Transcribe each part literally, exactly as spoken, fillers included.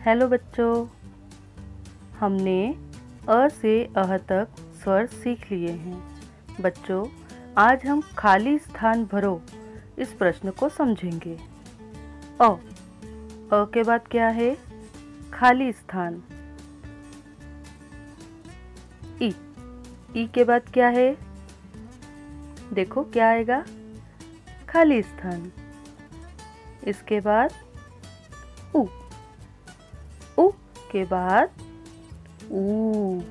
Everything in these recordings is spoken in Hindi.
हेलो बच्चों, हमने अ से अह तक स्वर सीख लिए हैं। बच्चों, आज हम खाली स्थान भरो इस प्रश्न को समझेंगे। अ अ के बाद क्या है? खाली स्थान। ई ई के बाद क्या है? देखो क्या आएगा? खाली स्थान। इसके बाद उ उ के बाद ऊ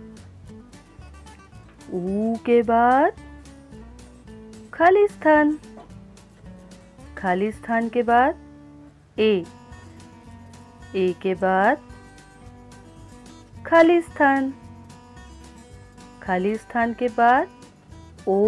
ऊ के बाद खाली स्थान। खाली स्थान के बाद ए ए के बाद खाली स्थान। खाली स्थान के बाद ओ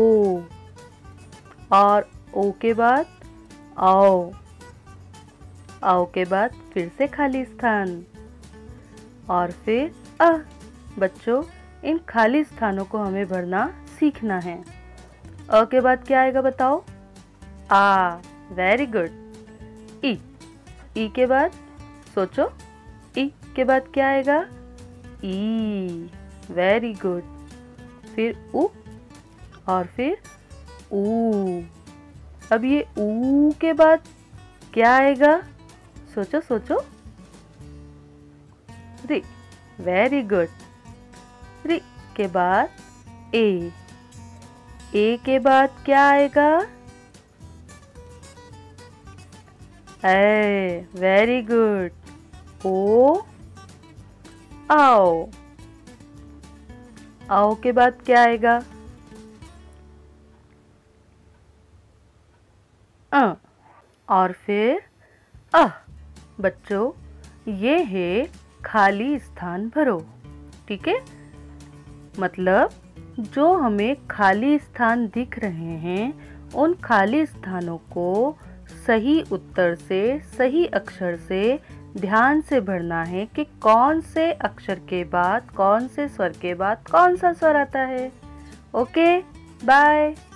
और ओ के बाद आओ। आओ के बाद फिर से खाली स्थान और फिर अ। बच्चों, इन खाली स्थानों को हमें भरना सीखना है। अ के बाद क्या आएगा बताओ? आ। Very good. ई ई के बाद सोचो, ई के बाद क्या आएगा? ई। Very good. फिर उ और फिर ऊ। अब ये ऊ के बाद क्या आएगा? सोचो सोचो। री। Very good. री के बाद ए। ए के बाद क्या आएगा? ए। Very good. ओ। आओ। आओ के बाद क्या आएगा? अ और फिर अह। बच्चों, ये है खाली स्थान भरो। ठीक है, मतलब जो हमें खाली स्थान दिख रहे हैं उन खाली स्थानों को सही उत्तर से, सही अक्षर से ध्यान से भरना है कि कौन से अक्षर के बाद, कौन से स्वर के बाद कौन सा स्वर आता है। Okay, bye.